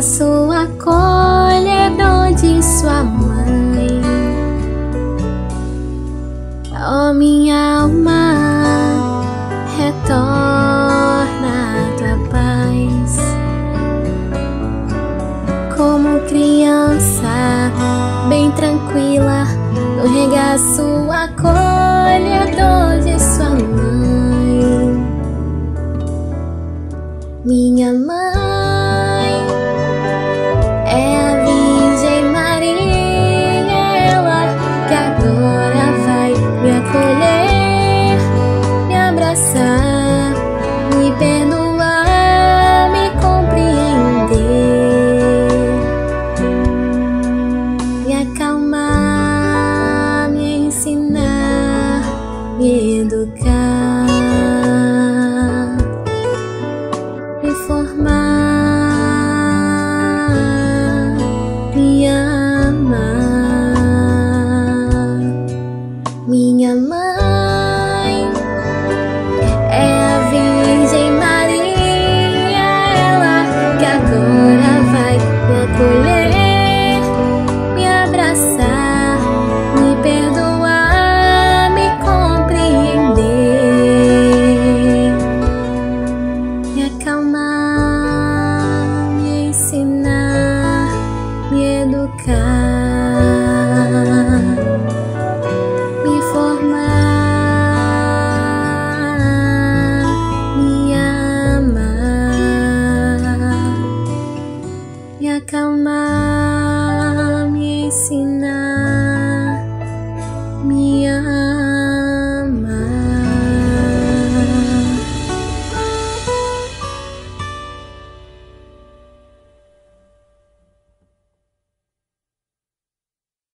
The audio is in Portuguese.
regaço acolhedor de sua mãe. Oh, minha alma, retorna a tua paz. Como criança, bem tranquila, no regaço acolhedor de sua mãe. Minha mãe é a Virgem Maria, ela que agora vai me acolher, me abraçar, me perdoar, me compreender, me acalmar, me ensinar, me educar, me formar, me amar. Minha mãe é a Virgem Maria, ela que agora vai me acolher, me abraçar, me perdoar, me compreender, me acalmar, me ensinar, me educar, me formar, me amar, me acalmar.